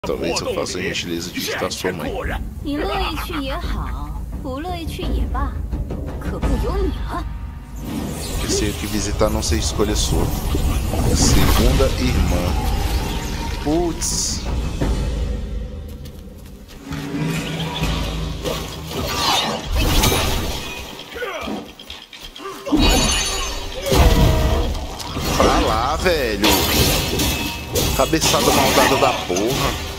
Talvez eu faça a gentileza de visitar sua mãe. 你乐意去也好，不乐意去也罢，可不由你了。 Receio que visitar não seja escolha sua. Segunda irmã. Putz. Pra lá, velho. Cabeçada maldada da porra.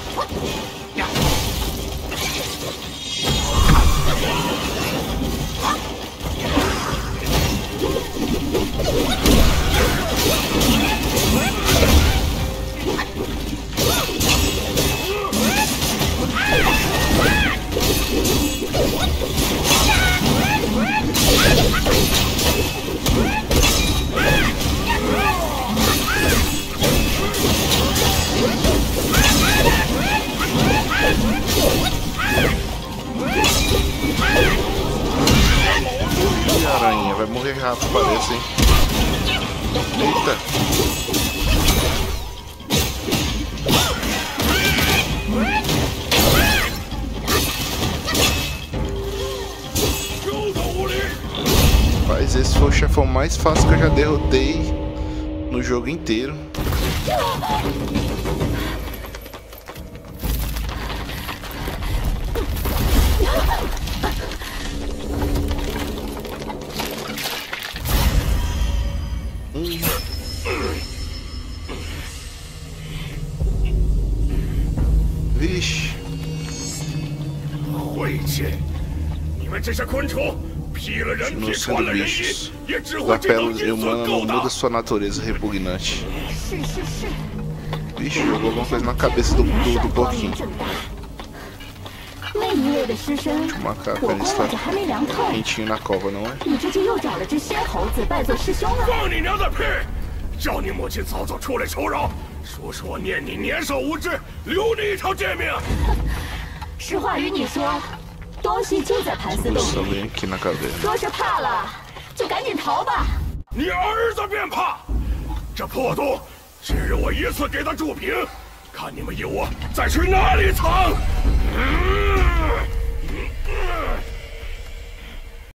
Ih, aranha, vai morrer rápido, parece, hein? Eita! Mas esse foi o chefão mais fácil que eu já derrotei no jogo inteiro. Vixe. Não sendo bichos. Da pele humana não muda sua natureza repugnante. Vixe, jogou alguma coisa na cabeça do porquinho. O macaco ali está quentinho na cova, não é? 叫你母亲早早出来求饶，叔叔念你年少无知，留你一条贱命。 实话与你说，东西就在盘丝洞里。若是怕了，就赶紧逃吧。 你儿子便怕，这破洞，今日我一次给他筑平，看你们有我再去哪里藏。